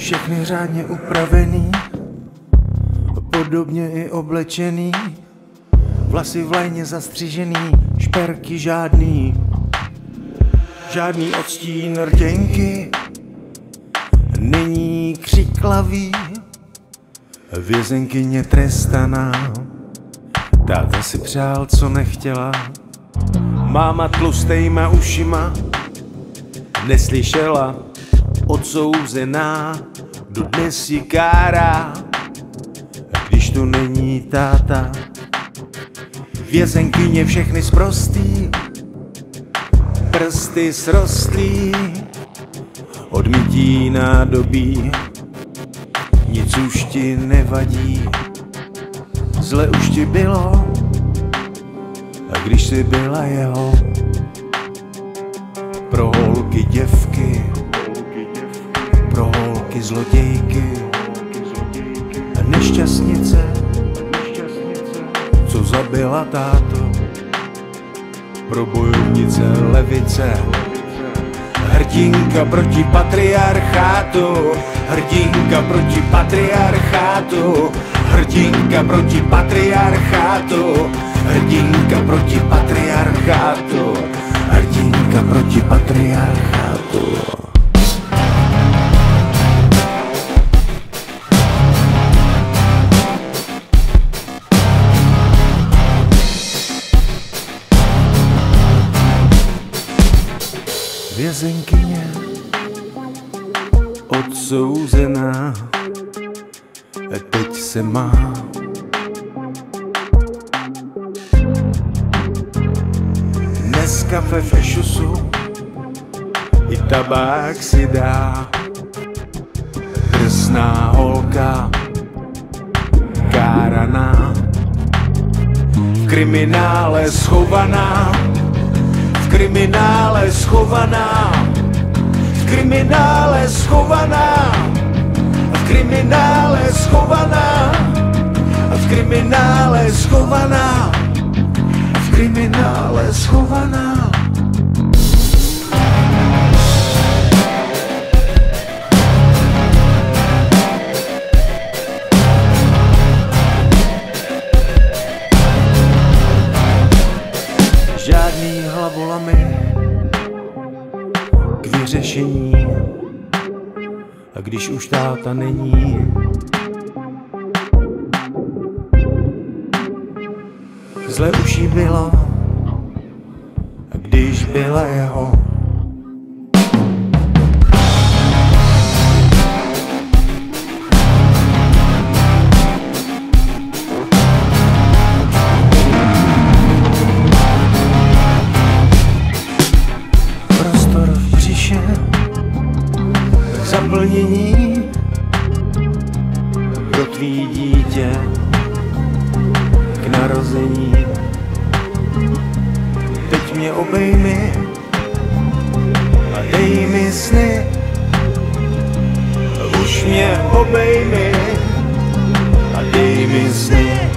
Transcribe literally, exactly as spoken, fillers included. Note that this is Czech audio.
Všechny řádně upravený, podobně i oblečený, vlasy v lajně zastřižený, šperky žádný, žádný odstín rtěnky, není křiklavý, vězenkyně trestaná, táta si přál, co nechtěla, máma tlustejma ušima neslyšela, odsouzená, dodnes ji kárá, když tu není táta. Vězenkyně všechny sprostý, prsty srostlý, odmítí nádobí, nic už ti nevadí, zle už ti bylo, a když jsi byla jeho, pro holky děvky, pro holky zlodějky a nešťastnice, co zabila tátu, pro bojovnice levice, hrdinka proti patriarchátu, hrdinka proti patriarchátu, hrdinka proti patriarchátu, hrdinka proti patriarchátu, hrdinka proti patriarchátu. Vězenkyně odsouzená, teď se má. Dneska ve fešusu i tabák si dá, drsná holka, káraná, v kriminále schovaná, v kriminále schovaná, v kriminále schovaná, v kriminále schovaná, v kriminále schovaná, v kriminále schovaná. Žádný hlavolamy k vyřešení, a když už táta není, zle už jí bylo, a když byla jeho. Prostor v břiše, zaplnění pro tvý dítě k narození. Teď mě obejmi a dej mi sny, už mě obejmi a dej mi sny.